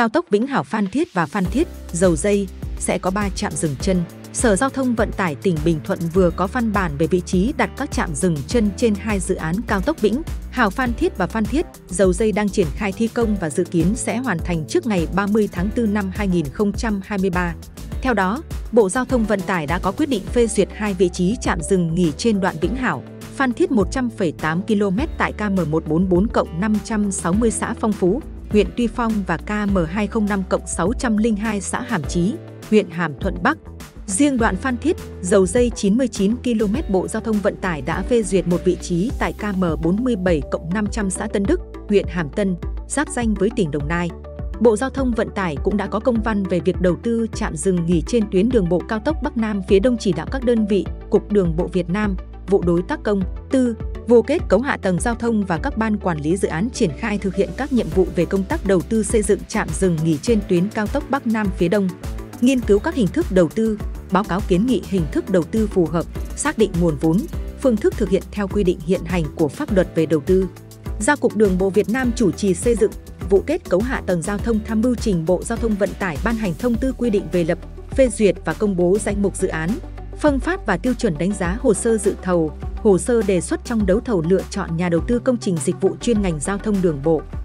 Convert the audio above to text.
Cao tốc Vĩnh Hảo Phan Thiết và Phan Thiết, Dầu Giây sẽ có 3 trạm dừng chân. Sở Giao thông Vận tải tỉnh Bình Thuận vừa có văn bản về vị trí đặt các trạm dừng chân trên 2 dự án cao tốc Vĩnh Hảo Phan Thiết và Phan Thiết, Dầu Giây đang triển khai thi công và dự kiến sẽ hoàn thành trước ngày 30 tháng 4 năm 2023. Theo đó, Bộ Giao thông Vận tải đã có quyết định phê duyệt 2 vị trí trạm dừng nghỉ trên đoạn Vĩnh Hảo Phan Thiết 100,8 km tại KM 144+560 xã Phong Phú, huyện Tuy Phong và KM 205+602 xã Hàm Chí, huyện Hàm Thuận Bắc. Riêng đoạn Phan Thiết, Dầu Giây 99 km, Bộ Giao thông Vận tải đã phê duyệt một vị trí tại KM 47+500 xã Tân Đức, huyện Hàm Tân, giáp ranh với tỉnh Đồng Nai. Bộ Giao thông Vận tải cũng đã có công văn về việc đầu tư trạm dừng nghỉ trên tuyến đường bộ cao tốc Bắc Nam phía Đông, chỉ đạo các đơn vị, Cục Đường bộ Việt Nam, Vụ Đối tác Công, Tư, Vụ Kết cấu Hạ tầng Giao thông và các ban quản lý dự án triển khai thực hiện các nhiệm vụ về công tác đầu tư xây dựng trạm dừng nghỉ trên tuyến cao tốc Bắc Nam phía Đông, nghiên cứu các hình thức đầu tư, báo cáo kiến nghị hình thức đầu tư phù hợp, xác định nguồn vốn, phương thức thực hiện theo quy định hiện hành của pháp luật về đầu tư. Giao Cục Đường bộ Việt Nam chủ trì xây dựng, Vụ Kết cấu Hạ tầng Giao thông tham mưu trình Bộ Giao thông Vận tải ban hành thông tư quy định về lập, phê duyệt và công bố danh mục dự án, phân phát và tiêu chuẩn đánh giá hồ sơ dự thầu, hồ sơ đề xuất trong đấu thầu lựa chọn nhà đầu tư công trình dịch vụ chuyên ngành giao thông đường bộ.